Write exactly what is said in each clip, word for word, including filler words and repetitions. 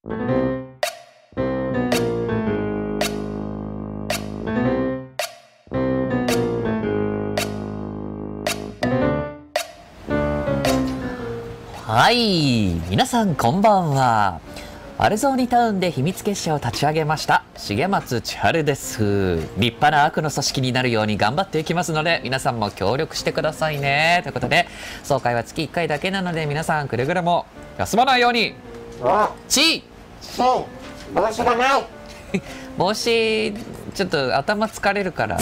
はい、皆さんこんばんは。アルゾーニタウンで秘密結社を立ち上げました重松千春です。立派な悪の組織になるように頑張っていきますので、皆さんも協力してくださいね。ということで、総会は月いっかいだけなので、皆さんくれぐれも休まないように。チー帽子がない帽子ちょっと頭疲れるから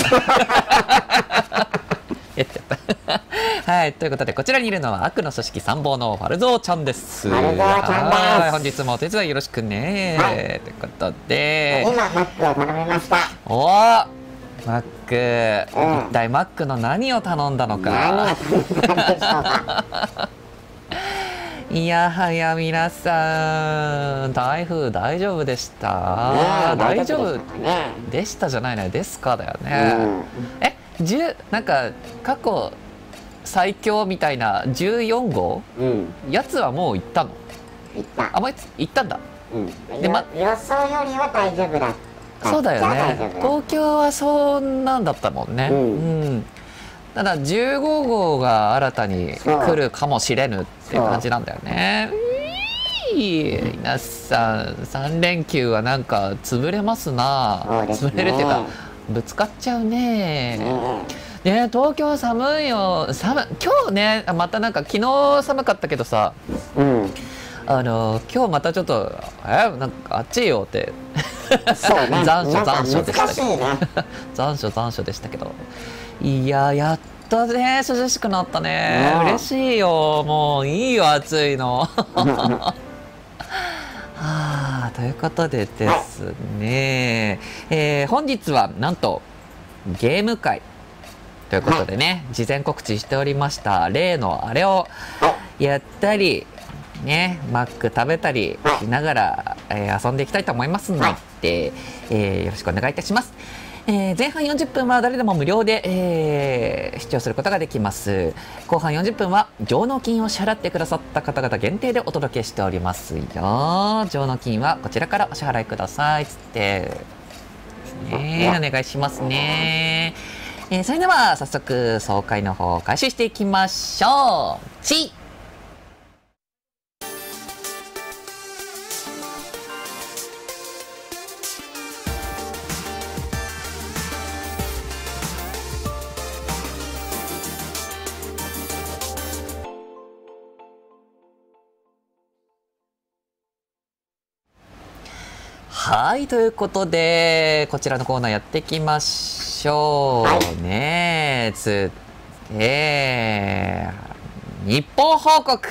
やっちゃったはい、ということで、こちらにいるのは悪の組織参謀のファルゾーちゃんです。 ファルゾーちゃんです。 はい、本日もお手伝いよろしくね、はい、ということで、 今マックを頼みました。 おー、マック、 うん、 一体マックの何を頼んだのか。 何を頼んだんでしょうかいやはや皆さん、台風大丈夫でした？ ね、 大丈夫ねでしたじゃないね、ですかだよね。うん、え、じゅうなんか過去最強みたいなじゅうよん号、うん、やつはもう行ったの？ 行った。 あ、もう行ったんだ。 うん、で、ま、予想よりは大丈夫だった。 そうだよね。東京はそんなんだったもんね。うん、うん、ただじゅうご号が新たに来るかもしれぬって感じなんだよね。皆さんさん連休はなんか潰れますな。潰れるっていうかぶつかっちゃうね。ね、東京寒いよ。寒今日ね、またなんか昨日寒かったけどさ、うん、あの今日またちょっとえなんか暑いよってそう、ね、残暑残暑でしたけど、ね、残暑残暑でしたけど、いややっとね涼しくなったね。嬉しいよ。もういいよ暑いの。はあ、ということでですね、えー、本日はなんとゲーム会ということでね、事前告知しておりました例のあれをやったりね、マック食べたりしながら、えー、遊んでいきたいと思いますので、えー、よろしくお願いいたします。えー、前半よんじゅっぷんは誰でも無料で、えー、視聴することができます。後半よんじゅっぷんは上納金を支払ってくださった方々限定でお届けしておりますよ。上納金はこちらからお支払いくださいつってね、お願いしますね。えー、それでは早速総会の方を開始していきましょう。チはい、ということでこちらのコーナーやっていきましょう、はい、ねつえー、日報報告。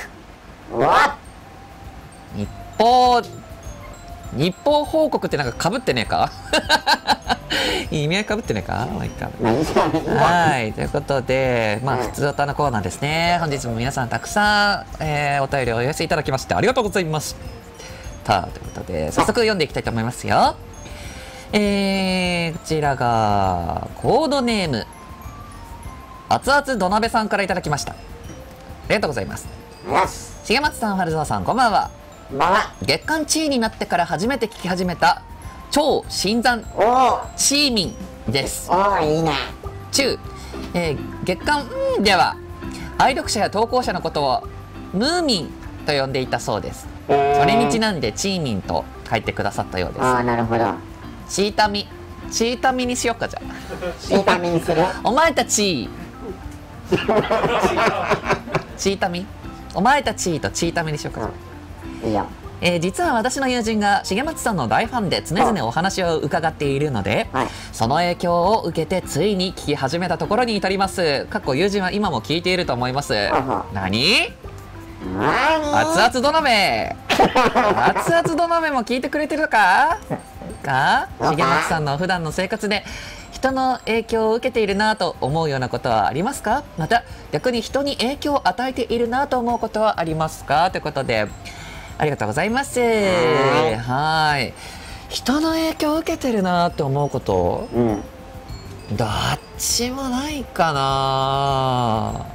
日報日報報告ってなんかかぶってねえか意味合いかぶってねえか。はい、ということで、まあ普通歌のコーナーですね。本日も皆さんたくさん、えー、お便りをお寄せいただきましてありがとうございます。ということで早速読んでいきたいと思いますよ。えー、こちらがコードネーム熱々土鍋さんからいただきました。ありがとうございます。重松さん、春沢さん、こんばんは。月間地位になってから初めて聞き始めた超新参チーミンです。 おいいね。 中、えー、月間んでは愛読者や投稿者のことをムーミンと呼んでいたそうです。それにちなんでチーミンと書いてくださったようです。 ああ、なるほど。 チータミチータミにしよっか。じゃあチータミにする。 お前たちチータミお前たちとチータミにしよっか。 うん、いいよ。 えー、実は私の友人が重松さんの大ファンで常々お話を伺っているので、はい、その影響を受けてついに聞き始めたところに至ります。かっこ友人は今も聞いていると思います。何熱々土鍋熱々土鍋も聞いてくれてるかか重松さんの普段の生活で人の影響を受けているなと思うようなことはありますか。また逆に人に影響を与えているなと思うことはありますか。ということでありがとうございます。はい、人の影響を受けてるなって思うこと、うん、どっちもないかな。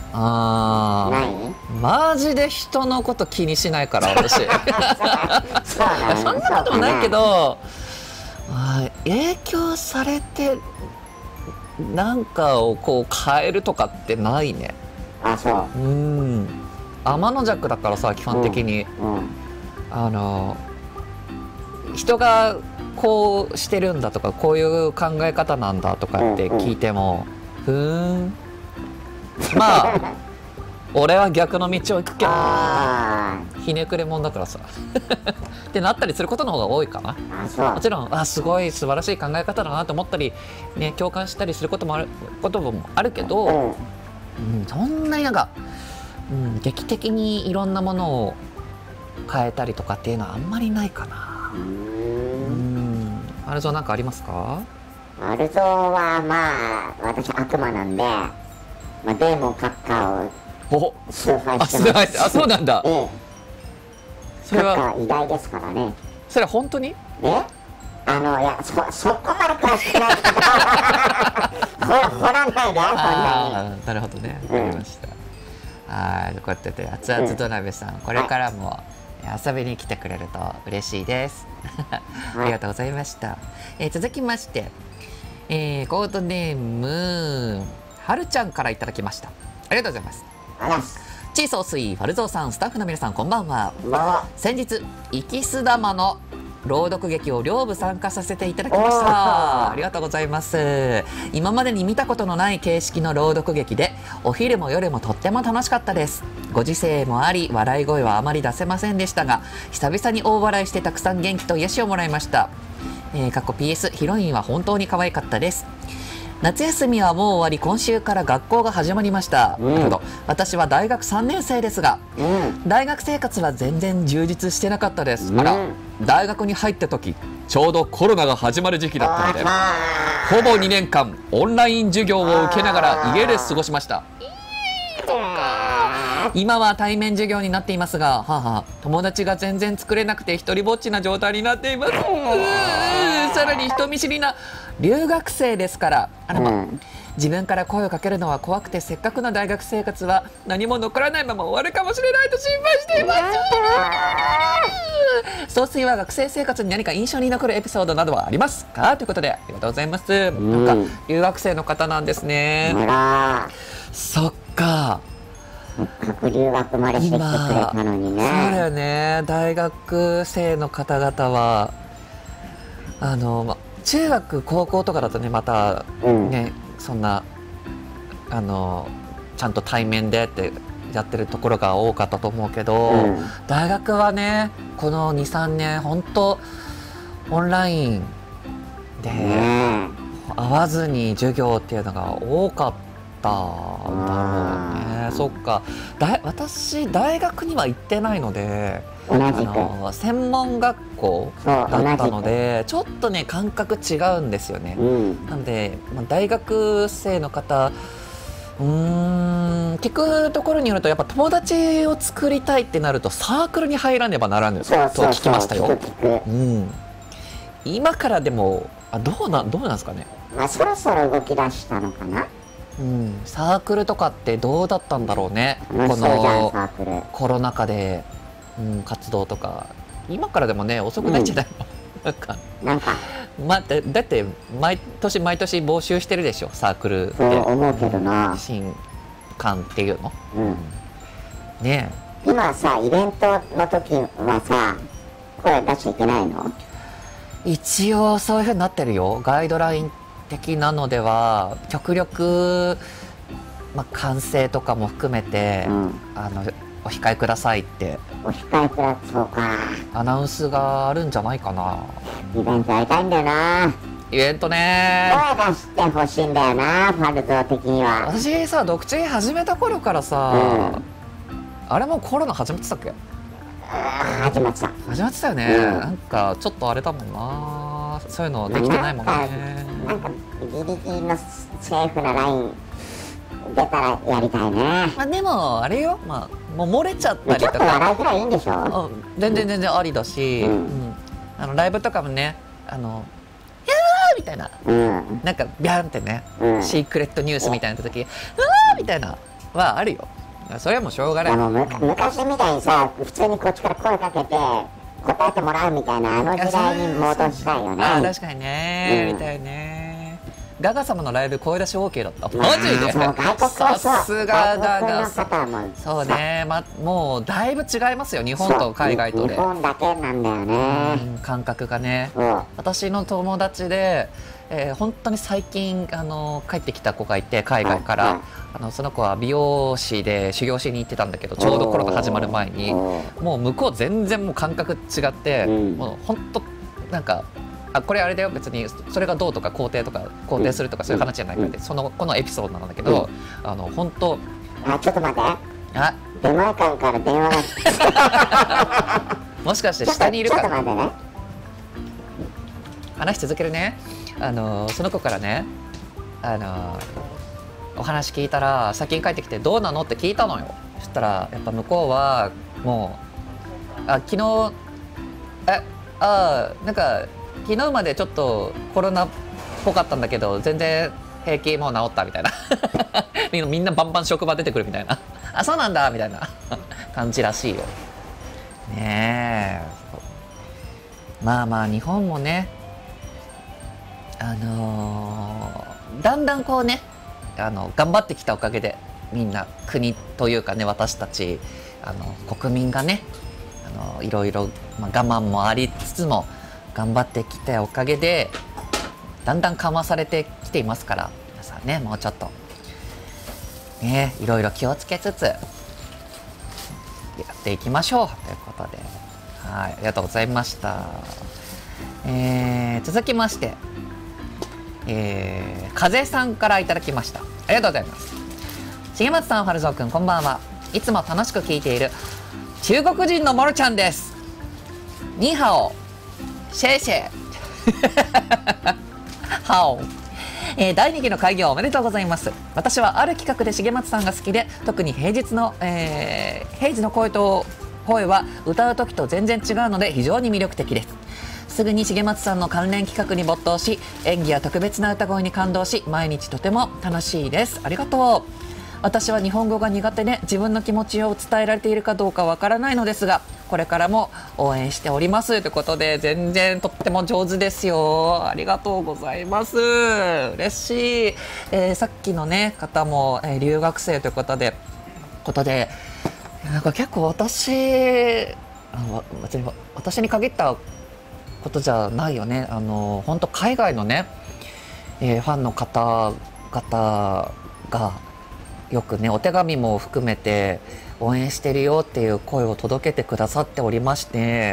あないーマジで人のこと気にしないから私そうだねそんなこともないけど、あー影響されてなんかをこう変えるとかってないね。 あ、そううん天の弱だからさ基本的に、 うんうんあの人がこうしてるんだとかこういう考え方なんだとかって聞いても、ふーんまあ俺は逆の道を行くけどあひねくれ者だからさってなったりすることの方が多いかな。 ーあ、そうもちろんあすごい素晴らしい考え方だなと思ったり、ね、共感したりすることもあることもあるけど、 うんうん、そんなになんか、うん、劇的にいろんなものを変えたりとかっていうのはあんまりないかな。 うーうんんあれぞなんかありますか？ アルゾはまあ私悪魔なんで、まあ、デーモン閣下をお崇拝あすごいしてます。 あそうなんだ。 ええ、 それは閣下偉大ですからね。 それは本当に？ えあのいやそそこまで詳しくないけどほ掘らないでそんなに。 ああなるほどねうんわかりました。はいということで熱々土鍋さん、これからも遊びに来てくれると嬉しいですありがとうございました、えー続きまして、えーコードネームはるちゃんからいただきました。ありがとうございます。 あらすチーソースイファルゾーさんスタッフの皆さんこんばんは。 もう先日生きす玉の朗読劇を両部参加させていただきましおーた。ありがとうございます。今までに見たことのない形式の朗読劇でお昼も夜もとっても楽しかったです。ご時世もあり笑い声はあまり出せませんでしたが久々に大笑いしてたくさん元気と癒しをもらいました。えー、かっこ ピーエス ヒロインは本当に可愛かったです。夏休みはもう終わり今週から学校が始まりました、 うんなるほど。私は大学さんねん生ですがうん大学生活は全然充実してなかったです、 うんあら大学に入った時ちょうどコロナが始まる時期だったのであほぼにねんかんオンライン授業を受けながら家で過ごしました。今は対面授業になっていますが、はあはあ、友達が全然作れなくて一人ぼっちな状態になっています。うーさらに人見知りな留学生ですから、あらま、 うん自分から声をかけるのは怖くてせっかくの大学生活は何も残らないまま終わるかもしれないと心配しています。総帥は学生生活に何か印象に残るエピソードなどはありますかということでありがとうございます。 んなんか留学生の方なんですね。 あらそっか。 せっかく留学までしてきてくれたのにね。 そうだよね。大学生の方々はあの、ま、中学高校とかだとねまたうんね、そんなあのちゃんと対面でってやってるところが多かったと思うけど、 うん大学はねこのにさんねん本当オンラインでね会わずに授業っていうのが多かったんだろうね。そっか。だい私大学には行ってないのであ同じくの専門学校そうだったのでちょっとね感覚違うんですよね。 うんなので、まあ、大学生の方うーん聞くところによるとやっぱ友達を作りたいってなるとサークルに入らねばならぬとそうそうそう聞きましたよ。 聞く聞くうん、今からでもあどうなどうなんですかね、 まあそろそろ動き出したのかな。 うん、サークルとかってどうだったんだろうねこ楽しそうじゃんのサークル。 コロナ禍で、うん、活動とか今からでもね遅くないんじゃないの、なんかなんかまあ、だだって毎年毎年募集してるでしょサークルってそう思うけどな。 新刊っていうのうんね今さイベントの時はさ声出しちゃいけないの？ え一応そういうふうになってるよガイドライン的なのでは極力、まあ、歓声とかも含めて、 うんあのお控えくださいってお控えくだそうか。 アナウンスがあるんじゃないかな。 イベントやりたいんだよな。 イベントね声出してほしいんだよなファルゾー的には。 私さ読チ始めた頃からさ、 うんあれもうコロナ始まってたっけ？ あー始まった。 始まってたよね、 うんなんかちょっとあれだもんなそういうのできてないもんね。 なんかギリギリのセーフなライン出たらやりたいね。 まあでもあれよ、まあ、もう漏れちゃったりちょっととか笑いぐらいいいんでしょ？ あ全然全然ありだし、 うんうんあのライブとかもねあの「やー!」みたいなうんなんかビャンってね、 うんシークレットニュースみたいな時「うわー!」みたいなはあるよ。それはもうしょうがない。 いやもうむ昔みたいにさ、普通にこっちから声かけて答えてもらうみたいなあの時代に戻したいよね。 あ、確かにね、 うん、 みたいね。ガガ様のライブ声出し オーケー だった。マジで。 さすがガガ様。 そうね、ま、もうだいぶ違いますよ、日本と海外とで。 日本だけなんだよね、 うん、感覚がね。 うん、 私の友達で、えー、本当に最近あの帰ってきた子がいて、海外から、うん、あのその子は美容師で修行しに行ってたんだけど、ちょうどコロナ始まる前に、もう向こう全然もう感覚違って、うん、もう本当なんか。あ、これあれだよ、別にそれがどうとか肯定とか肯定するとかそういう話じゃないからで、そのこのエピソードなんだけど、うん、あの本当。 あ、ちょっと待って。 あ、 出前館から電話がもしかして下にいるか。 ちょっと待ってね。 話し続けるね。あのその子からね、あのお話聞いたら先に帰ってきてどうなのって聞いたのよ。そしたらやっぱ向こうはもう、あ、昨日えあなんか昨日までちょっとコロナっぽかったんだけど全然平気、もう治ったみたいなみんなバンバン職場出てくるみたいなあ、そうなんだみたいな感じらしいよね。え、まあまあ日本もね、あのー、だんだんこうね、あの頑張ってきたおかげでみんな国というかね、私たちあの国民がね、あのいろいろ、まあ、我慢もありつつも頑張ってきたおかげでだんだん緩和されてきていますから、皆さんね、もうちょっとね、いろいろ気をつけつつやっていきましょうということで、はい、ありがとうございました。えー、続きまして、えー、風さんからいただきました。ありがとうございます。重松さん、春蔵くん、こんばんは。いつも楽しく聞いている中国人のモロちゃんです。ニーハオ、シェイシェイハオ、えー、だいにきの開業おめでとうございます。私はある企画で重松さんが好きで、特に平日の、えー、平時の声と声は歌う時と全然違うので非常に魅力的です。すぐに重松さんの関連企画に没頭し、演技や特別な歌声に感動し、毎日とても楽しいです。ありがとう。私は日本語が苦手で自分の気持ちを伝えられているかどうかわからないのですが、これからも応援しておりますということで、全然とっても上手ですよ。ありがとうございます。嬉しい。えー、さっきのね方も、えー、留学生ということでことでなんか結構私あ別に私に限ったことじゃないよね。あの本当海外のね、えー、ファンの方々がよくねお手紙も含めて応援してるよっていう声を届けてくださっておりまして、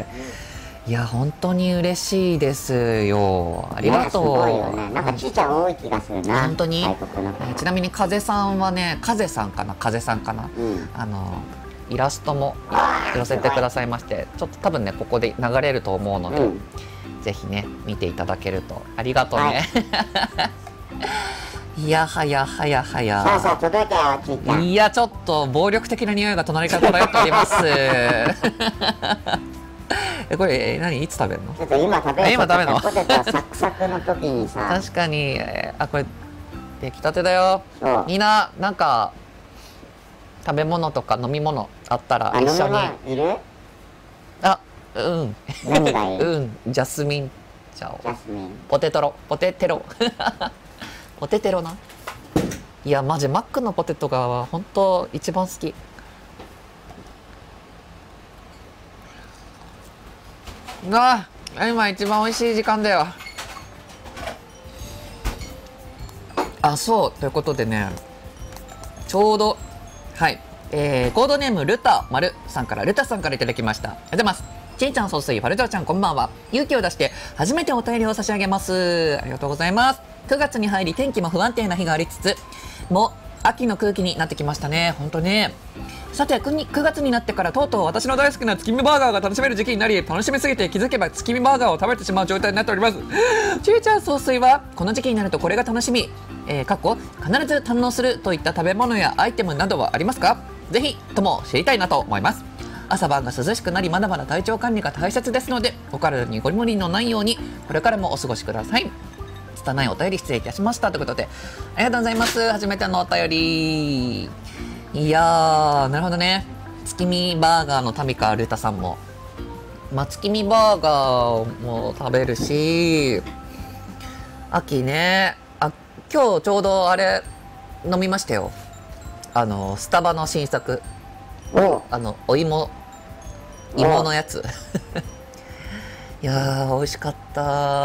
いや本当に嬉しいですよ。ありがとう。 すごいよね。なんかちいちゃん多い気がするな。 本当に。 外国のちなみに風さんはね、風さんかな風さんかな、 うん、 あのイラストも寄せてくださいまして、ちょっと多分ねここで流れると思うので、うん、ぜひね見ていただけるとありがとうね。はいいやはやはやはや。 さあさあ届いたよ、ちいちゃん。 いやちょっと暴力的な匂いが隣から漂っております。えこれえ何いつ食べるの？ ちょっと今食べる。 今食べるの？ ポテトサクサクの時にさ。 確かに、えー、あこれ出来たてだよ。みんななんか食べ物とか飲み物あったら一緒に。 いる？ あうん。 何がいい？ うんジャスミン茶を。 ジャスミン。 ポテトロポテテロ。ポテテロな。いやマジマックのポテトが本当一番好き。あ今一番美味しい時間だよ。あそうということでね、ちょうどはい、えー、コードネームルタ丸さんからルタさんからいただきました。ありがとうございます。ちいちゃん、総帥、ファルジョーちゃん、こんばんは。勇気を出して初めてお便りを差し上げます。ありがとうございます。くがつに入り天気も不安定な日がありつつも秋の空気になってきましたね。本当ね。さて 9, くがつになってからとうとう私の大好きな月見バーガーが楽しめる時期になり、楽しみすぎて気づけば月見バーガーを食べてしまう状態になっております。ちいちゃん総帥はこの時期になるとこれが楽しみ、えー、かっこ必ず堪能するといった食べ物やアイテムなどはありますか？ぜひとも知りたいなと思います。朝晩が涼しくなりまだまだ体調管理が大切ですので、お体にごりもりのないようにこれからもお過ごしください。拙いお便り失礼いたしましたということで、ありがとうございます。初めてのお便りいやー、なるほどね。月見バーガーの民川ルタさんも、まあ、月見バーガーも食べるし、秋ね、あ、今日ちょうどあれ飲みましたよ。あのスタバの新作、 おあのお芋芋のやついやー美味しかった。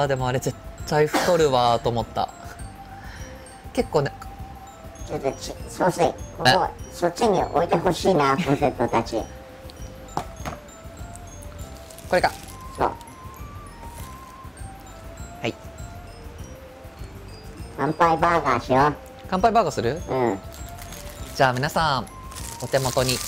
でもあれ絶対太るわと思った。結構ね、 ちょっとち総帥、ここそっちに置いてほしいな、ポテトたち。 これか。 そう。 はい、 乾杯バーガーしよ乾杯バーガーする？ う。うん。 じゃあ皆さんお手元に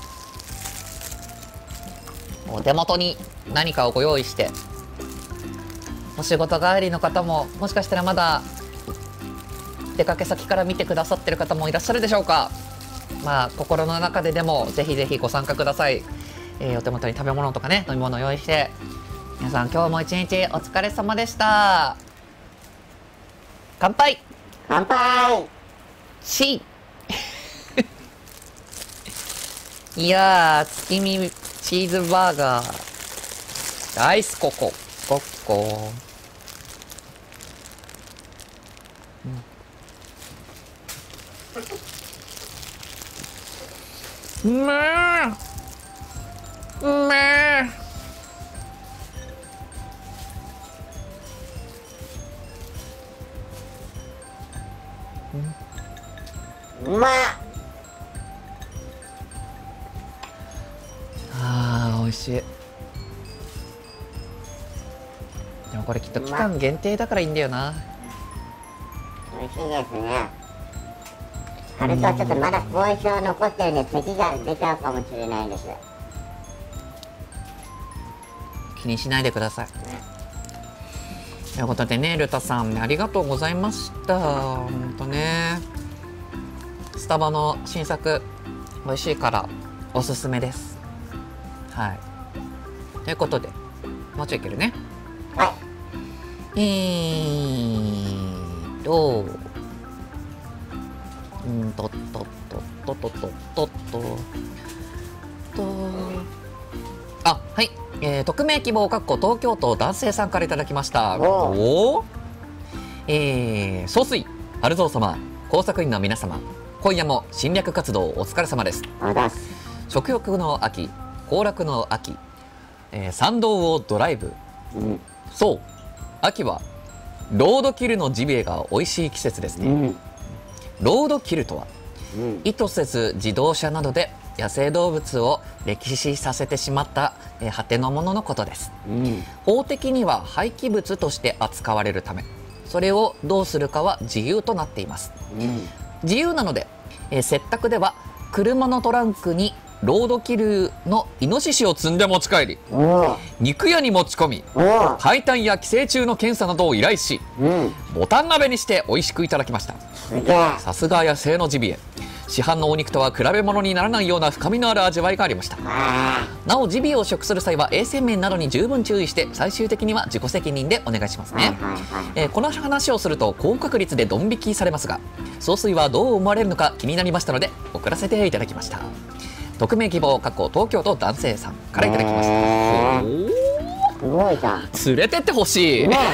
お手元に何かをご用意して、お仕事帰りの方ももしかしたらまだ出かけ先から見てくださってる方もいらっしゃるでしょうか。まあ心の中ででもぜひぜひご参加ください。えー、お手元に食べ物とかね、飲み物を用意して、皆さん今日も一日お疲れ様でした。乾杯。 乾杯。 チーいやー、月見チーズバーガーアイスコココッコー、うん、うめーうめーうまっ。 あー美味しい。でもこれきっと期間限定だからいいんだよな。 美味しいですね。春とはちょっとまだ後遺症残ってるんで咳が出ちゃうかもしれないです。 気にしないでください。ということでね、ルタさんありがとうございました。ほんとね、スタバの新作美味しいからおすすめです。はい。ということで、もうちょいいけるね。 はい。 えーと、うんとっとっとっとっとっとっとっとと、あ、はい。えー、匿名希望かっこ東京都男性さんからいただきました。おお。えー、総帥、春蔵様、工作員の皆様、今夜も侵略活動お疲れ様です。 あざす。 食欲の秋、行楽の秋、えー、山道をドライブ。 うん。 そう、秋はロードキルのジビエが美味しい季節ですね。 うん。 ロードキルとは、 うん。 意図せず自動車などで野生動物を歴死させてしまった、えー、果てのもののことです。 うん。 法的には廃棄物として扱われるため、それをどうするかは自由となっています。 うん。 自由なので、えー、接託では車のトランクにロードキルのイノシシを積んで持ち帰り、 おお。 肉屋に持ち込み、 おお。 解体や寄生虫の検査などを依頼し、 うん。 ボタン鍋にして美味しくいただきました。 すげえ。 さすが野生のジビエ。市販のお肉とは比べ物にならないような深みのある味わいがありました。 あなおジビエを食する際は衛生面などに十分注意して、最終的には自己責任でお願いしますあ。はいね。 はいはい。 えーこの話をすると高確率でドン引きされますが、総帥はどう思われるのか気になりましたので送らせていただきました。匿名希望かっこ東京都男性さんからいただきました。 へーおすごいじゃん。 ー連れてってほしい、 ね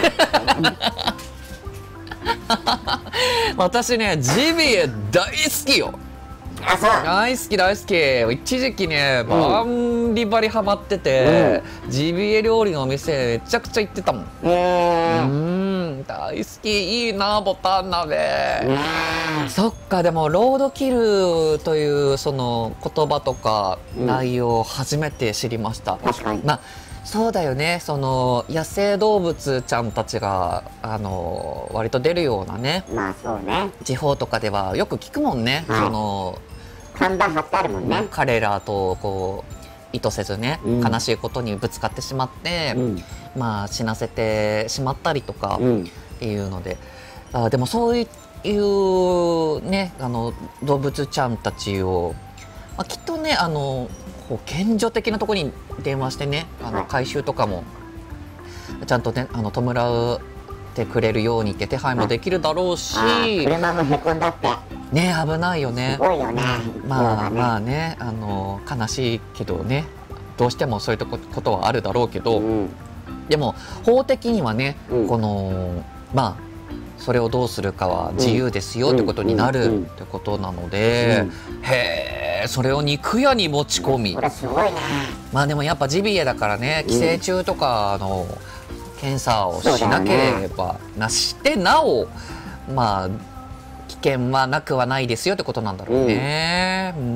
私ねジビエ大好きよ。 あ、そう。 大好き大好き。一時期ねバンリバリハマってて、ジビエ料理のお店めちゃくちゃ行ってたもん。 へえ。 うーん、大好き。いいなボタン鍋。 ねそっか。でもロードキルというその言葉とかうん内容を初めて知りました。 確かに。 まあそうだよね。その野生動物ちゃんたちがあの割と出るようなねまあそうね。 地方とかではよく聞くもんね。 はいその看板貼ってあるもんね。 彼らとこう意図せずね、 うん悲しいことにぶつかってしまって、 うん。 まあ死なせてしまったりとかうん。 っていうので、あでもそういうねあの動物ちゃんたちを、まあ、きっとねあの保健所的なところに電話してねあのはい回収とかもちゃんとねあの弔ってくれるようにって手配もできるだろうし、 あー車もへこんだって。 ね、危ないよね。 すごいよね。 まあまあね、あの悲しいけどね、どうしてもそういうことはあるだろうけど、 うん、 でも法的にはね、 うん、 このまあそれをどうするかは自由ですよってことになるってことなので、へえ、それを肉屋に持ち込み、 これすごいね。まあでもやっぱジビエだからね、寄生虫とかの検査をしなければなしてなお、まあ危険はなくはないですよってことなんだろうね。うん、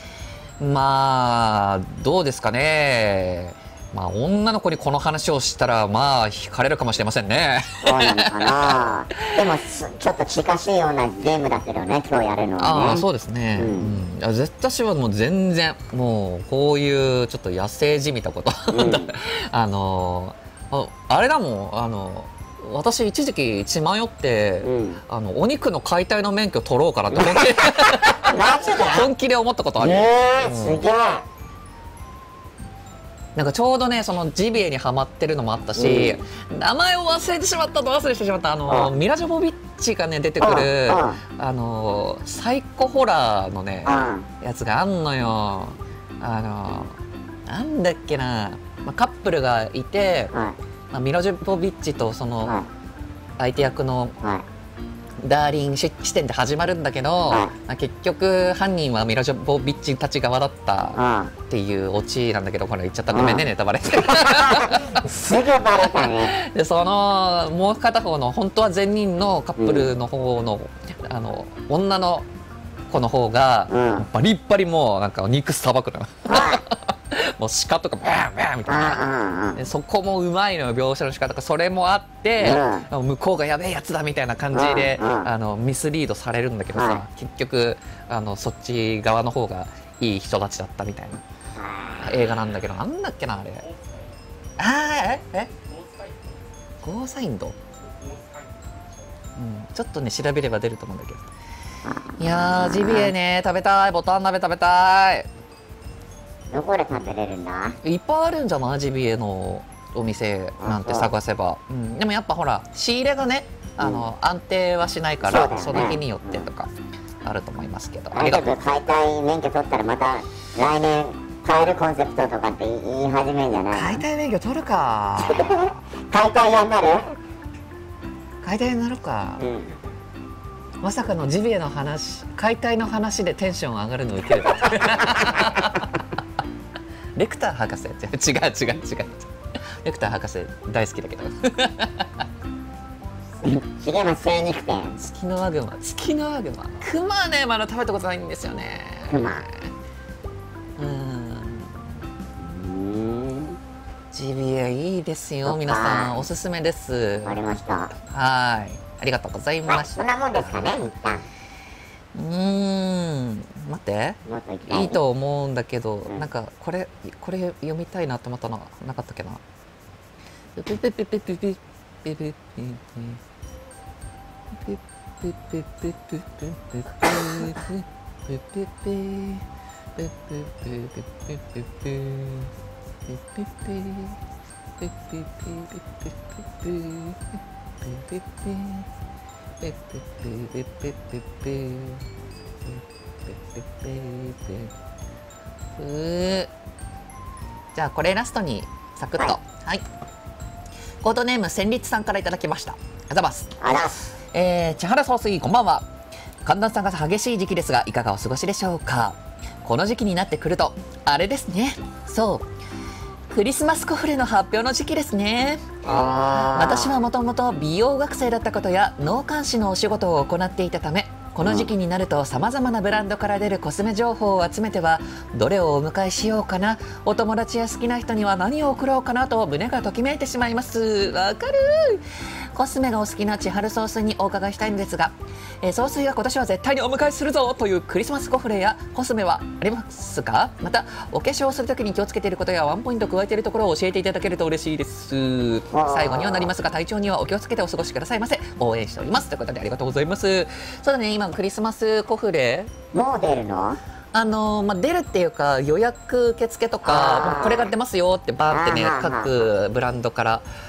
まあどうですかね。まあ女の子にこの話をしたらまあ惹かれるかもしれませんね。 そうなのかな。でもちょっと近しいようなゲームだけどね、今日やるのはね。 ああそうですね。うん、うん、絶対私はもう全然もうこういうちょっと野生じみたこと、うん、あのああれだもん、あの私一時期血迷って、うん、あのお肉の解体の免許取ろうかなって本気で本気で思ったことある。 えー、すげえ。 なんかちょうどね、そのジビエにハマってるのもあったし、うん、名前を忘れてしまったと忘れてしまったあのミラ・ジョボビッチがね出てくるあのサイコホラーのねやつがあんのよ。あのなんだっけな、まあ、カップルがいて、まあ、ミラ・ジョボビッチとその相手役のダーリン視点で始まるんだけど、まあ、結局犯人はミラ・ジョボビッチたち側だったっていうオチなんだけど、これ言っちゃった、ごめんね、ネタバレすぐバレたね。 でそのもう片方の本当は善人のカップルの方の、うん、あの女の子の方が、うん、バリッバリもうなんか肉さばくのもう鹿とかバーンバーンみたいな、でそこもうまいのよ、描写の仕方が。それもあって、うん、向こうがやべえやつだみたいな感じで、うん、あのミスリードされるんだけどさ、うん、結局あのそっち側の方がいい人たちだったみたいな映画なんだけど、なんだっけなあれ。あーええゴーサインド、うん、ちょっとね調べれば出ると思うんだけど。いやージビエね食べたい、ボタン鍋食べたい。 どこで食べれるんだ。 いっぱいあるんじゃない、ジビエのお店なんて探せば。うん、でもやっぱほら仕入れがね、あの、うん、安定はしないから そ,、ね、その日によってとかあると思いますけど、うん、 ありがとう。解体免許取ったらまた来年変えるコンセプトとかって言い始めんじゃない。 解体免許取るか解体屋になる。 解体になるか、うん、まさかのジビエの話、解体の話でテンション上がるの受けるレクター博士違う違う違う違うレクター博士大好きだけど重松精肉店、 ツキノワグマ、ツキノワグマ、クマねまだ食べたことないんですよね。 クマ、 うん、ジビエいいですよ、皆さんおすすめです。 ありました。 はい、ありがとうございました。 そんなもんですかね、一旦。 うーん、待っていいと思うんだけど、うん、なんかこれこれ読みたいなと思ったのなかったっけな。ピピピピピピピピピピピピピピじゃあこれラストにサクッと、はい、はい、コードネーム戦慄さんからいただきました。ありがとうございます。 ありがとうございます。 えー、千原総帥こんばんは。寒暖差が激しい時期ですがいかがお過ごしでしょうか。この時期になってくるとあれですね、そうクリスマスコフレの発表の時期ですね。私はもともと美容学生だったことや脳幹視のお仕事を行っていたため、この時期になるとさまざまなブランドから出るコスメ情報を集めてはどれをお迎えしようかな、お友達や好きな人には何を贈ろうかなと胸がときめいてしまいます。わかる。コスメがお好きな千春総帥にお伺いしたいんですが、えー、総帥は今年は絶対にお迎えするぞというクリスマスコフレやコスメはありますか。またお化粧するときに気をつけていることやワンポイント加えているところを教えていただけると嬉しいです。最後にはなりますが体調にはお気をつけてお過ごしくださいませ。応援しておりますということでありがとうございます。そうだね、今クリスマスコフレもう出るの？ あのまあ、出るっていうか予約受付とかもうこれが出ますよってバーってね各ブランドから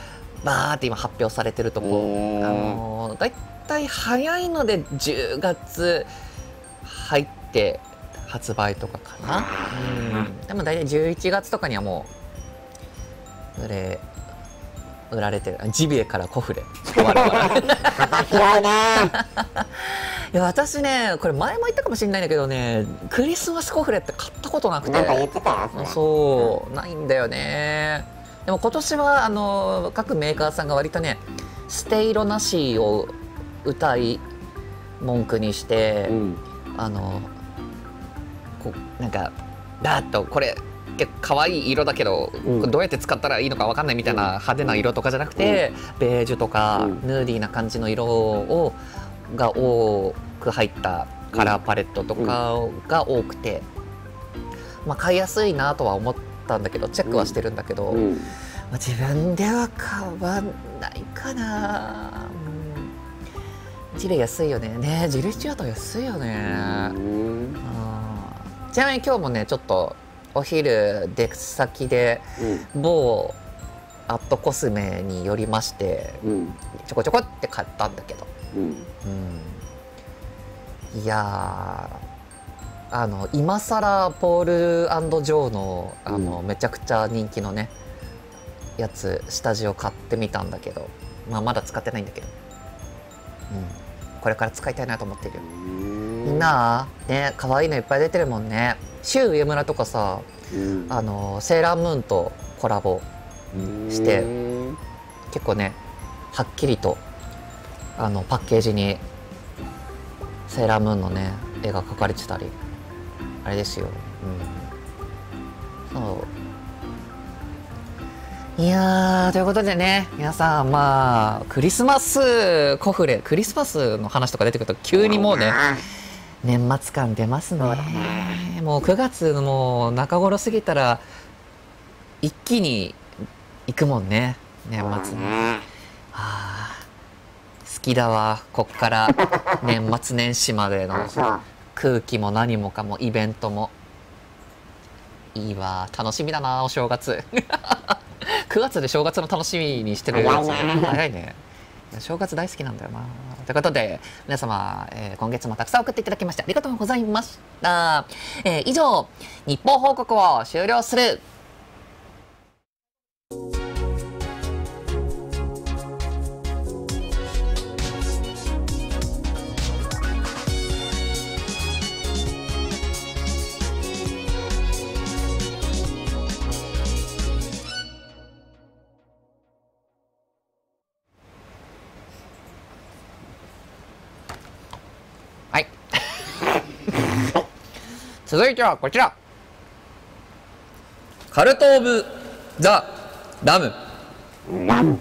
バーって今発表されてるとこ、あのー、だいたい早いのでじゅうがつ入って発売とかかな。うん、でも大体じゅういちがつとかにはもう売れ売られてる。ジビエからコフレ幅広いね。 いや私ねこれ前も言ったかもしれないんだけどね、クリスマスコフレって買ったことなくて。 なんか言ってたよそれ。 そう、うん、ないんだよね。でも今年はあの各メーカーさんが割とね捨て色なしを歌い文句にして、うん、あのこうなんかだーっとこれ結構可愛い色だけど、うん、どうやって使ったらいいのか分かんないみたいな派手な色とかじゃなくて、うん、ベージュとか、うん、ヌーディーな感じの色をが多く入ったカラーパレットとかが多くて、まあ、買いやすいなとは思ったんだけどチェックはしてるんだけど、うん、まあ、自分では買わないかな。うん、ジレ安いよね。ねジレシアと安いよね。うん、ちなみに今日もねちょっとお昼出先で某アットコスメに寄りまして、うん、ちょこちょこって買ったんだけど、うんうん、いやーあの今更ポール&ジョーの、あの、うん、めちゃくちゃ人気のねやつ下地を買ってみたんだけど、まあ、まだ使ってないんだけど、うん、これから使いたいなと思っている。みんなね可愛いのいっぱい出てるもんね。シュウ上村とかさ、うん、あのセーラームーンとコラボして結構ねはっきりとあのパッケージにセーラームーンのね絵が描かれてたりあれですよ、うん、そういやーということでね皆さんまあクリスマスコフレクリスマスの話とか出てくると急にもうね年末感出ますね。もうくがつのもう中頃過ぎたら一気に行くもんね年末に。はあ、好きだわこっから年末年始までの空気も何もかもイベントもいいわ。楽しみだなお正月くがつで正月の楽しみにしてるやつ早いね。正月大好きなんだよな。ということで皆様、えー、今月もたくさん送っていただきましてありがとうございました。えー、以上日報報告を終了する。続いてはこちらカルト・オブ・ザ・ラム。 ラム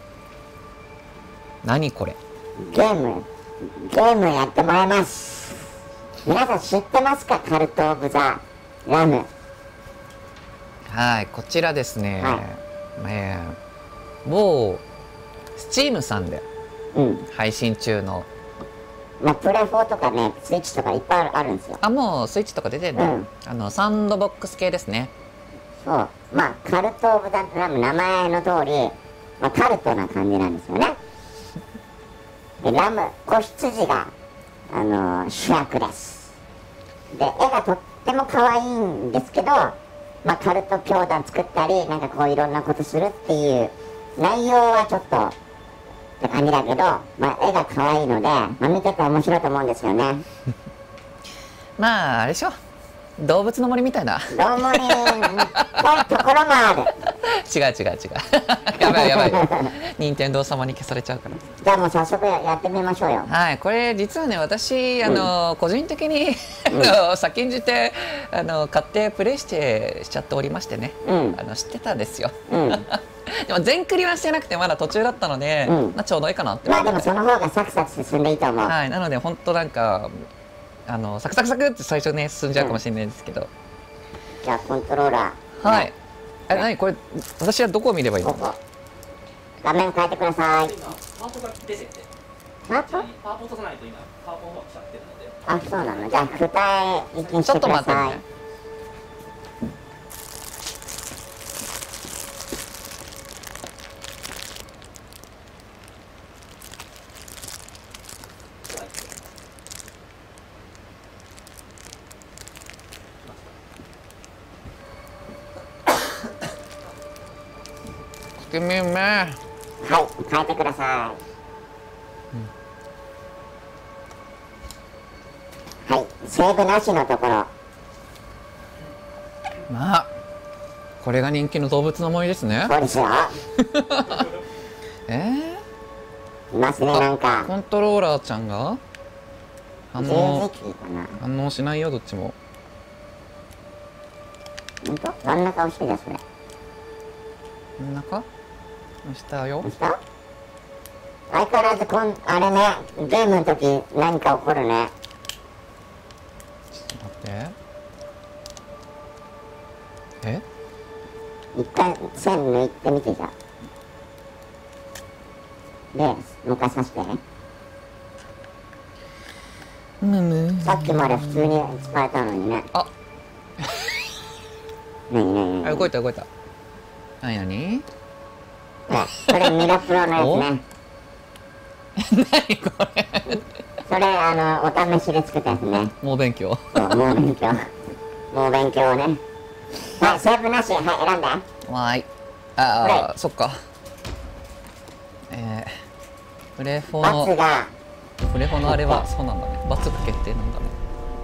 何これ。 ゲームゲームやってもらいます。皆さん知ってますかカルト・オブ・ザ・ラム。 はい、こちらですね、はい、えー、某スチームさんで配信中の、 うん、まあ、プレフォーとかねスイッチとかいっぱいあるんですよ。 あ、もうスイッチとか出てるんだ、うん、あのサンドボックス系ですね。 そうまあカルト・オブ・ザ・ラム名前の通り、まあ、カルトな感じなんですよね。でラム子羊が、あのー、主役です。で絵がとっても可愛いんですけど、まあ、カルト教団作ったりなんかこういろんなことするっていう内容はちょっとって感じだけど、まあ、絵が可愛いので、まあ、見てて面白いと思うんですよね。 まああれでしょ動物の森みたいな動物森っぽいところもある。 違う違う違うやばいやばい任天堂様に消されちゃうから。 じゃあもう早速やってみましょうよ。 はい、これ実はね私あの、うん、個人的にあの先んじてあの買ってプレイしてしちゃっておりましてね、うん、あの知ってたんですよ、うん、でも全クリはしてなくてまだ途中だったので、うん、まあちょうどいいかなってまあでもその方がサクサク進んでいいと思う。 はい、なので本当なんかあのサクサクサクって最初ね進んじゃうかもしれないんですけど、うん、 じゃあコントローラーはい、え、何これ私はどこを見ればいいの？ ここ画面変えてください。 パワポが出ててパワポ？ パワポ落とさないと今パワポが来ちゃってるので。 あ、そうなの。じゃあ二重一気にしてください。ちょっと待ってね。 きみめ。 はい、変えてください。はい、セーブなしのところ。 まあこれが人気の動物の森ですね。 そうですよ。 えいますね、 ー、 なんか。 コントローラーちゃんが反ゲー応ム機かな。 反応しないよ、どっちも。 ほんと？真ん中押してじゃん、それ。 真ん中押したよ。 押した相変わらずこん、あれね、ゲームの時何か起こるね。 ちょっと待って。え一回線抜いてみてじゃん。で、もう一回刺してね。 むむ。 さっきまで普通に使えたのにね。 あ、 なになになあ、 に動いた動いた。なになにあ、これミラプロのやつね。 何これ。 それ、あの、お試しで作ったやつね。 もう勉強。 そう、もう勉強。もう勉強ね。はい、セーブなし、はい、選んで。 わーい。ああ、そっか。えー、プレフォの、 バツが、 プレフォのあれはそうなんだね。バツが決定なんだね。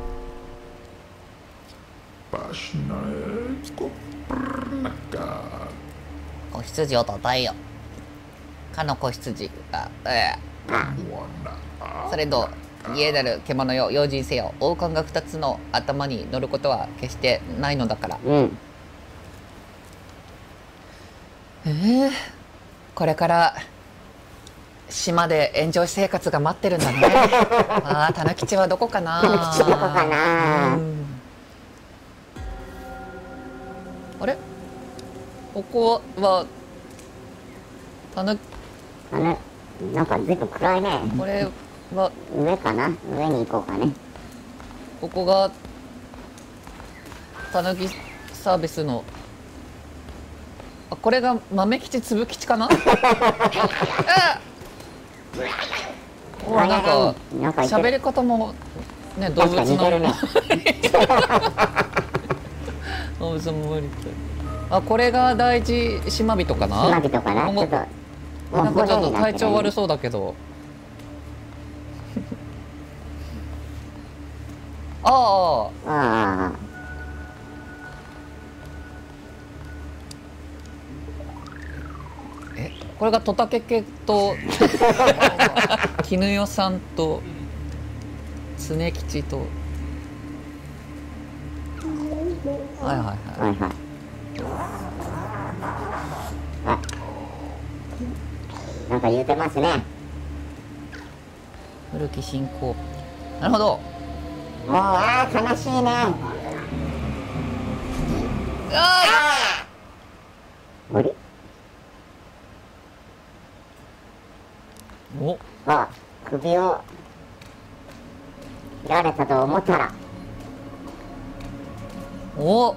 子羊をたたえよ。かの子羊が、えー、されど、家なる獣よ、用心せよ。王冠が二つの頭に乗ることは決してないのだから。 うん。 えー、これから島でエンジョイ生活が待ってるんだね。ああ、たぬきちはどこかな。 たぬきちどこかな。 うん、あれ、ここはたぬ、 あの、なんかずいぶん暗いね。 これは上かな、上に行こうかね。 ここがたぬきサービスの、あ、これが豆吉粒吉かな。あお、なんかなんか言ってる喋り方もね、動物の確かに似てるね。 動物の森って。あ、これが第一島人かな。 島人かな。ちょっと、もなんかちょっと体調悪う。 そうだけど。ああ、 ああ、 え、これがトタケケと絹代さんと常吉と、はいはいははいはい。あ、なんか言うてますね。 い。古き信仰。なるほど。 もう、ああ、悲しいね。 ああれーお、 あ、首を切られたと思ったら、 お、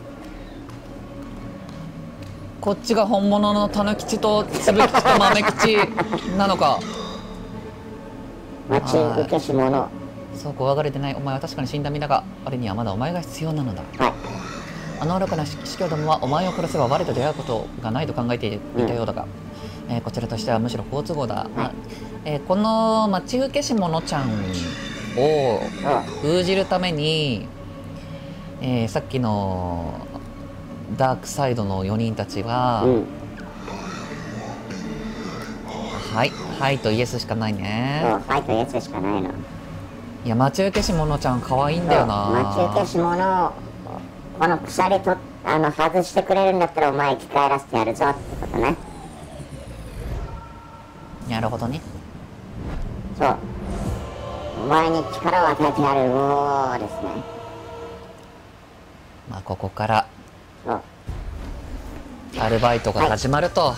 こっちが本物のたぬきちとつぶ吉と豆吉なのか。 待ち受けし者。 そう怖がれてない。お前は確かに死んだ身だが、我にはまだお前が必要なのだ。 はい。 あの愚かな司教どもはお前を殺せば我と出会うことがないと考えていたようだが、えーこちらとしてはむしろ好都合だ。まあえーこの待ち受けし者ちゃんを封じるために、えーさっきのダークサイドのよにんたちは、 うん。 はいはいとイエスしかないね。 そう、ファイトやつしかないの。 いや、待ち受けし者ちゃん可愛いんだよな。 待ち受けし者を、この鎖と、あの、外してくれるんだったらお前生き返らせてやるぞってことね。 なるほどね。 そう。お前に力を与えてやる。おーですね。 まあここからそう。 アルバイトが始まると、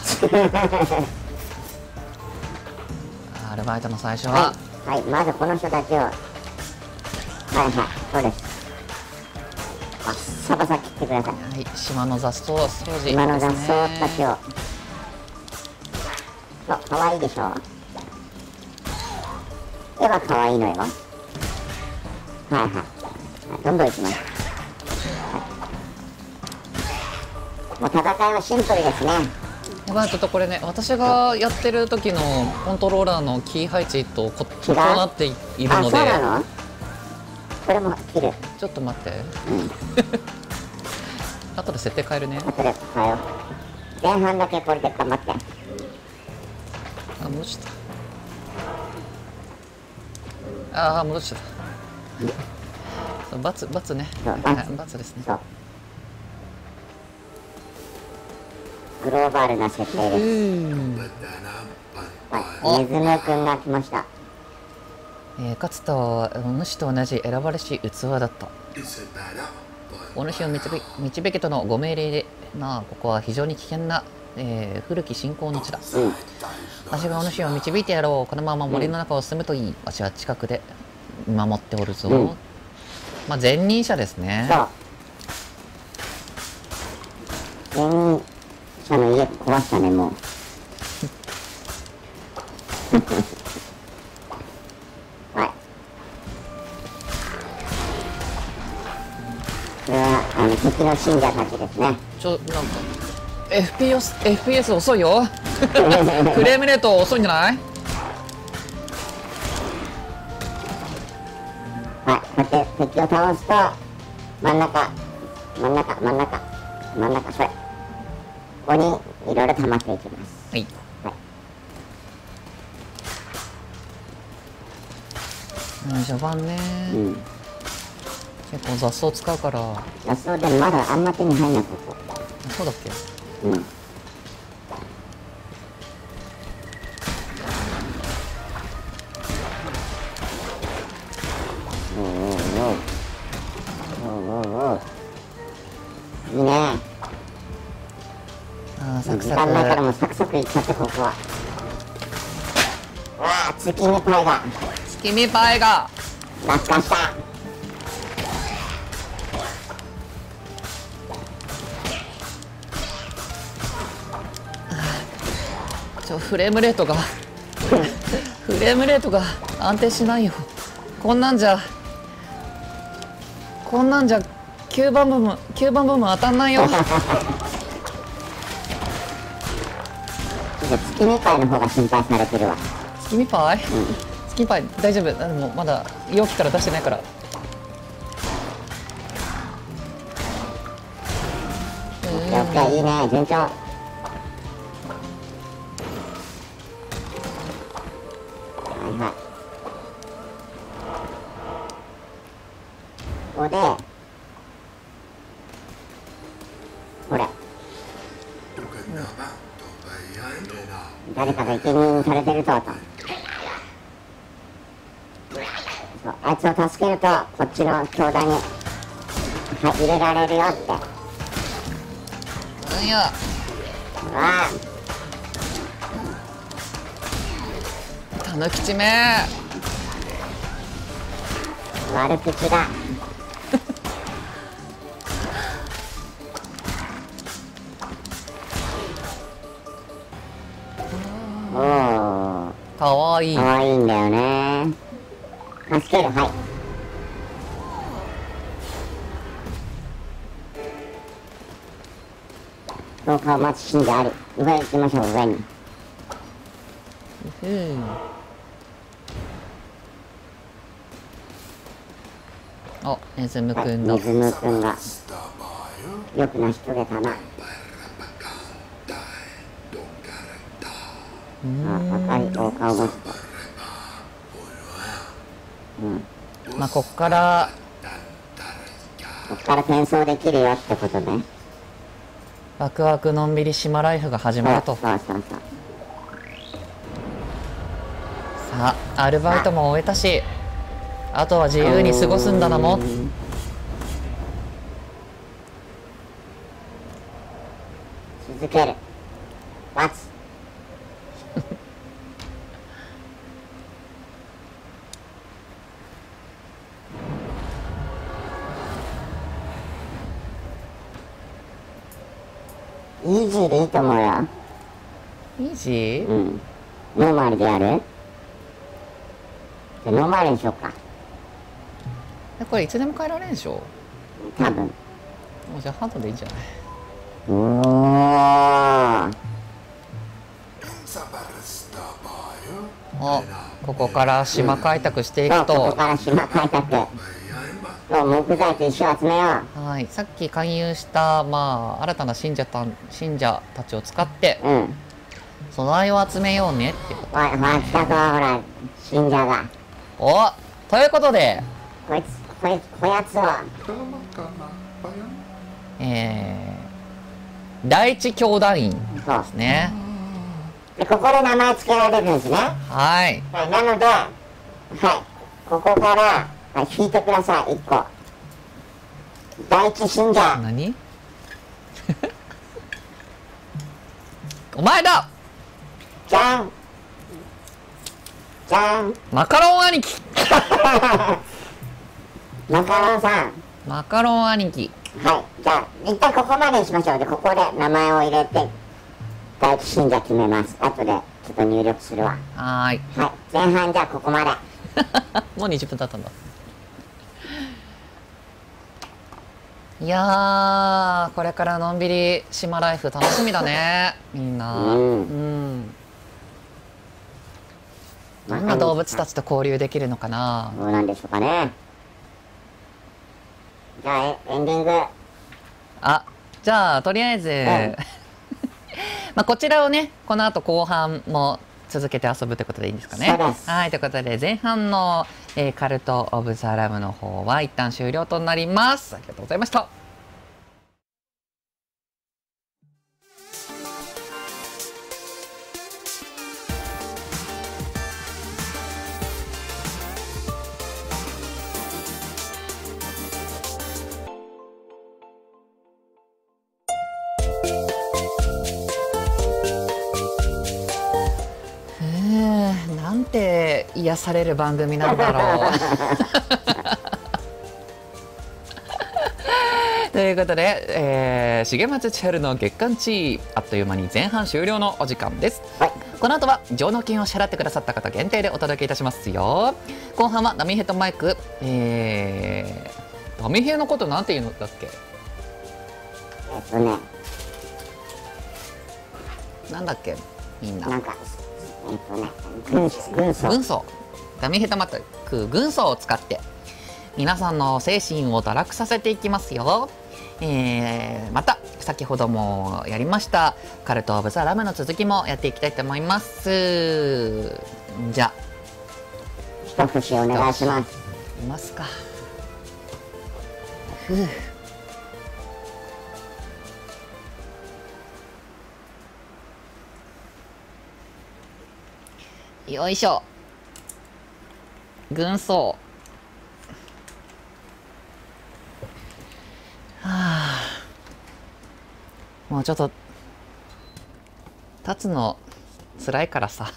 アルバイトの最初は、 はい、はい、まずこの人たちを、はいはい、そうです。あっさばさ切ってください。 はい、島の雑草掃除ですね。 今の雑草たちを。そう、かわいいでしょ。絵はかわいいのよ。はいはい。どんどんいきます。はい、もう戦いはシンプルですね。 やばい、ちょっとこれね、私がやってる時のコントローラーのキー配置とここうなっているので、 あ、そうなの？これも切る。 ちょっと待って。 うん。 後で設定変えるね。 後で変えよう。前半だけこれで頑張って。 あ、戻っちゃった。ああ、戻っちゃった。バツ、バツね。 そう、 はいバツ。 バツですね。 そう。グローバルな設定うです。 ん。 はい、ネズムくんが来ました。 えー、かつてはお主と同じ選ばれし器だった。お主を導き導けとのご命令で、まあここは非常に危険な、えー、古き信仰の地だ。 うん。 わしがお主を導いてやろう。このまま森の中を進むといい。わしは近くで見守っておるぞ。 うん、 まあ前任者ですね。 そう。前任者の家壊したね、もう。はい。これはあの敵の信者たちですね。 ちょ、なんか エフピーエス、エフピーエス 遅いよ。フレームレート遅いんじゃない？ はい、こうやって敵を倒すと真ん中真ん中真ん中真ん中、それここにいろいろ溜まっていきます。 はい。 はい。 うん、序盤ね、 うん。 結構雑草使うから。 雑草でまだあんま手に入んなかった。 そうだっけ？ うん。おおおおおおおいいね。 あー、サク時サ間ないからク。 もうサクサクいっちゃって、ここは。わあ、月見パイが月見パイが落下した。 ちょ、フレームレートがフレームレートが安定しないよ。こんなんじゃこんなんじゃきゅうばん部分きゅうばん部分当たんないよ。 月見パイの方が心配されてるわ。 月見パイ、 うん、 月見パイ大丈夫。でもまだ容器から出してないから。 オッケーオッケー、いいね、順調。はいはい。ここでこれ誰かが生贄にされてるとと。そう、あいつを助けるとこっちの兄弟に、はい、入れられるよって。 うんや。 わあ、 たぬきちめ。 悪口だ。おお、 かわいい。 かわいいんだよね。助ける、はい。廊下を待つ信者あり。上行きましょう、上に。 うん。あ、ネズムくんだ。 ネズムくんがよく成し遂げたな。あ、赤い廊下を持つ。うん。 まあこっからこっから転送できるよってことね。 ワクワクのんびり島ライフが始まると。 そうそうそうそう。 さあアルバイトも終えたし、あとは自由に過ごすんだなも。 続ける。待つ。イージーでいいと思うよ。 イージー？ うん。ノーマルでやる？じゃあノーマルにしようか。 え、これいつでも変えられんでしょ？ 多分。 もうじゃあハードでいいんじゃない？ おー。 ここから島開拓していくと、 そうここから島開拓。そう木材と石を集めよはい、さっき勧誘した、まあ、新たな信者た信者たちを使ってう。うん素材を集めようねっていうこと。 おいほら来たぞほら信者が。 おということで、 こいつこいつこやつをえー、第一教団員そうですね。 でここで名前付けられるんですね。 はいはい、なので、はい、ここから、はい、引いてください、いっこ。第一信者。 何お前だじゃんじゃんマカロン兄貴マカロンさん。 マカロン兄貴。 はい、じゃあ、一旦ここまでにしましょう。で、ここで名前を入れて、第一信者決めます。後でちょっと入力するわ。 はーいはい、前半じゃあここまで。 もうにじゅっぷん経ったんだ。いやー、これからのんびり島ライフ楽しみだねみんな。 うんうんどんな動物たちと交流できるのかな。 どうなんでしょうかね。じゃあ、エエンディング。 あ、じゃあとりあえず、 んまあこちらをねこの後後半も続けて遊ぶということでいいんですかね。 そうですはい、ということで前半の、えーカルト・オブ・ザ・ラムの方は一旦終了となります。ありがとうございました。ふう、なんて癒される番組なんだろう。ということで、えー、重松千春の月刊地位、あっという間に前半終了のお時間です。 はい、 この後は上納金を支払ってくださった方限定でお届けいたしますよ。後半はダミーヘッドマイク、えー、ダミーヘのことなんて言うのだっけ。 えっとね、 なんだっけみんな。 なんか、えっとね、軍軍曹。 軍曹、ダミーヘッドマイク軍曹を使って皆さんの精神を堕落させていきますよ。えー、また先ほどもやりましたカルト・オブ・ザ・ラムの続きもやっていきたいと思います。じゃあ一節お願いします。 いますか。ふう。よいしょ。軍曹。はあ、もうちょっと立つの辛いからさ。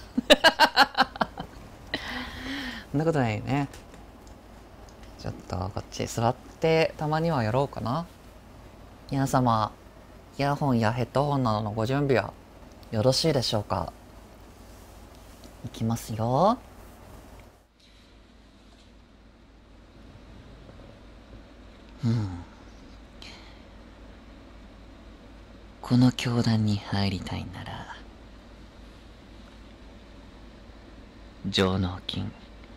そんなことないよね。ちょっとこっち座ってたまにはやろうかな。皆様イヤホンやヘッドホンなどのご準備はよろしいでしょうか。いきますよ。うん、この教団に入りたいなら上納金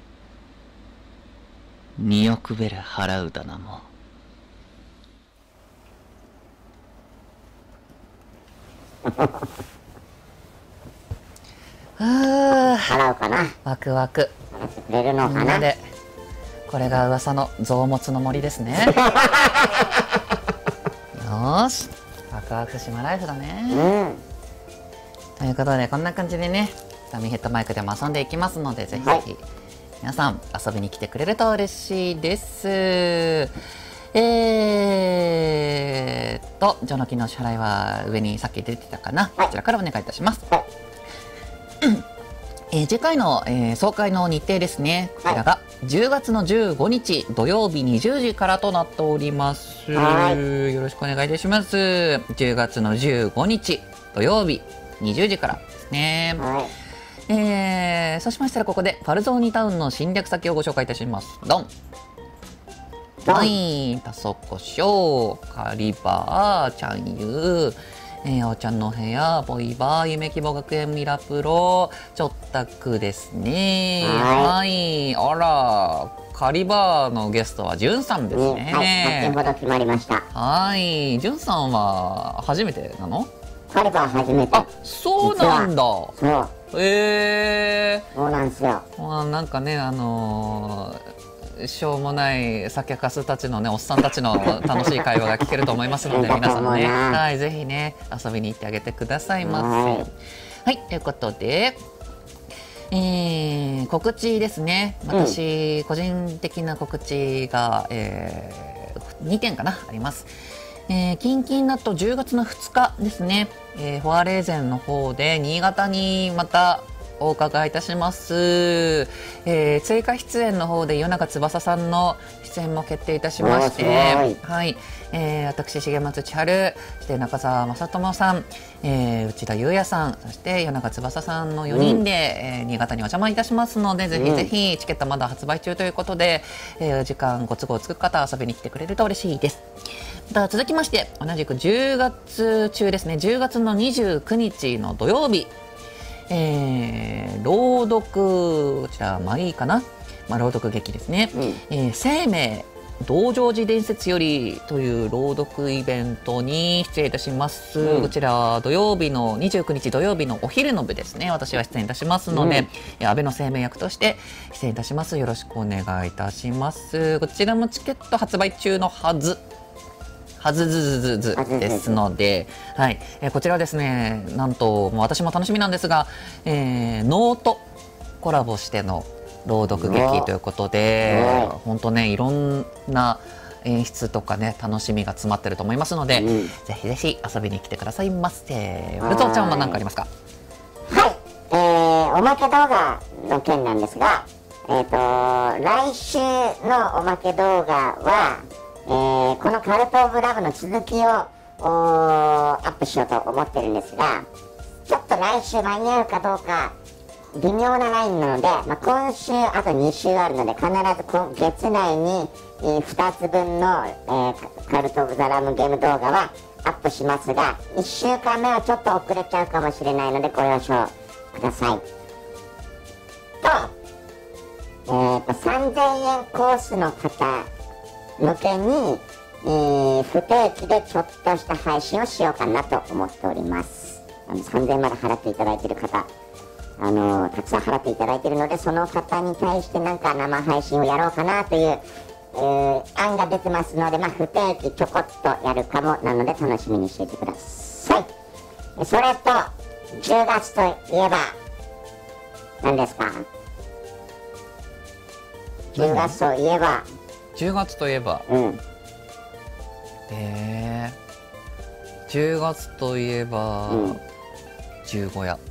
におくベル払うだなも。あ払うかな。 ーワクワク。 払ってくれるのみかな。 んなでこれが噂の臓物の森ですね。よーしワクワク島ライフだね。 うん。 ということでこんな感じでねダミーヘッドマイクでも遊んでいきますので、ぜひぜひ皆さん遊びに来てくれると嬉しいです。えーっと上納金の支払いは上にさっき出てたかな、 はいこちらからお願いいたします。 はいえー次回の、えー総会の日程ですね。こちらがじゅうがつのじゅうごにち土曜日にじゅうじからとなっております。 はよろしくお願いいたします。じゅうがつのじゅうごにち土曜日にじゅうじからですね。 はい。 えー、そうしましたらここでファルゾーニタウンの侵略先をご紹介いたします。ドン。 ドンはい、タソコショウ、カリバー、チャンユー、 えー、おちゃんの部屋、ボイバー、夢希望学園ミラプロ、ちょったくですね。 はいはい。あら、カリバーのゲストはじゅんさんですね。 はい、先ほど決まりました。 はい。じゅんさんは初めてなの？ カリバー初めて。 あ、そうなんだ。 そう。 ええー。 そうなんですよ。 まあ、なんかね、あのー、しょうもない酒かすたちのね、おっさんたちの楽しい会話が聞けると思いますので、皆さんね、はい、ぜひね、遊びに行ってあげてくださいませ。はい、はい、ということで、えー、告知ですね。私、うん、個人的な告知が、えー、にてんかな、あります。えー、キンキンだとじゅうがつのふつかですね、えー、フォアレーゼンの方で新潟にまたお伺いいたします。えー、追加出演の方で与永翼さんの出演も決定いたしまして、はい、えー、私重松千春、そして中澤正智さん、えー、内田裕也さん、そして与永翼さんのよにんで、うん、えー、新潟にお邪魔いたしますので、ぜひぜひチケットまだ発売中ということで、えー、時間ご都合つく方遊びに来てくれると嬉しいです。また続きまして同じくじゅうがつ中ですね、じゅうがつのにじゅうくにちの土曜日、えー、朗読、こちらまあいいかな、まあ、朗読劇ですね、うん、えー、生命道成寺伝説よりという朗読イベントに出演いたします、うん、こちら土曜日のにじゅうくにち土曜日のお昼の部ですね、私は出演いたしますので、うん、安倍の生命役として出演いたします。よろしくお願いいたします。こちらもチケット発売中のはずはずずずずずですので、はい、えー、こちらはですね、なんともう私も楽しみなんですが、えー、ノートコラボしての朗読劇ということで、本当ね、いろんな演出とかね、楽しみが詰まってると思いますので、うん、ぜひぜひ遊びに来てくださいませ。ウルトちゃんは何かありますか？ はい、えー、おまけ動画の件なんですが、えーと、来週のおまけ動画は、えー、このカルト・オブ・ラブの続きをアップしようと思ってるんですが、ちょっと来週間に合うかどうか微妙なラインなので、まあ、今週あとに週あるので、必ず今月内に、えー、ふたつぶんの、えー、カルト・オブ・ザ・ラムゲーム動画はアップしますが、いっしゅうかんめはちょっと遅れちゃうかもしれないのでご了承ください。と、えー、とさんぜんえんコースの方向けに、えー、不定期でちょっとした配信をしようかなと思っております。あのさんぜんえんまで払っていただいている方、あのー、たくさん払っていただいているので、その方に対してなんか生配信をやろうかなという、えー、案が出てますので、まあ、不定期ちょこっとやるかもなので楽しみにしていてください。それとじゅうがつといえば何ですか？じゅうがつといえばじゅうがつといえば、 うん、 えー、じゅうがつといえば、うん、十五夜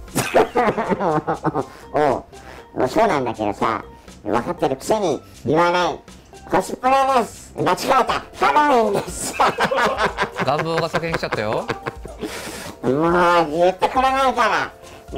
おう、そうなんだけどさ、分かってるくせに言わない。コスプレです。間違えた、ハロウィンです願望が先に来ちゃったよもう言ってくれないから。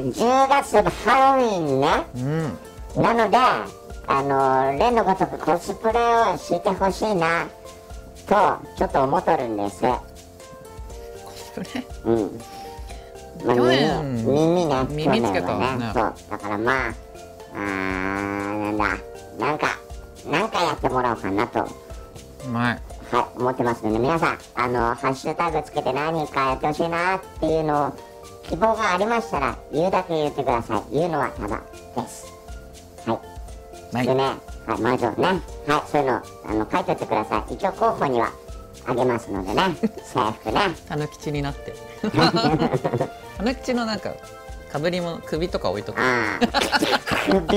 じゅうがつといえばハロウィンね、うん、なのであの例のごとくコスプレをしてほしいなとちょっと思っとるんです。コスプレ？ うん。まあ、 去年耳ね、 耳つけたね。 ね。 そうだからまあ、あーなんだ、なんかなんかやってもらおうかなと、 うまい、 はい、思ってますので、皆さんあのハッシュタグつけて何かやってほしいなっていうのを希望がありましたら言うだけ言ってください。言うのはただです。はい。 はい、 でね、はい、魔女ね、はい、そういうのあの書いておいてください。一応候補にはあげますのでね、制服ね。 たぬきちになって。たぬきちのなんかかぶり物、首とか置いとく。 ああ、首。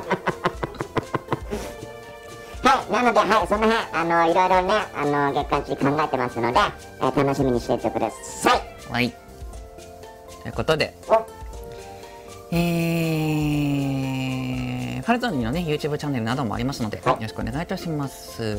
はい、なので、はい、その辺あのいろいろね、あの月間中考えてますので、えー、楽しみにしていてください。 はい。ということで、えー、ファルトニーのね YouTube チャンネルなどもありますので、はい、よろしくお願いいたします。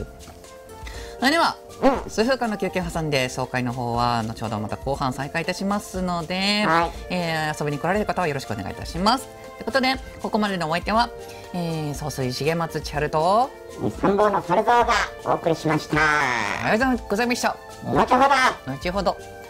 それでは、うん、数分間の休憩を挟んで総会の方は後ほどまた後半再開いたしますので、はい、えー、遊びに来られる方はよろしくお願いいたします。ということで、ここまでのお相手は、えー、総帥重松千春と参謀のファルトがお送りしました。 ありがとうございました。 後ほど。 後ほど。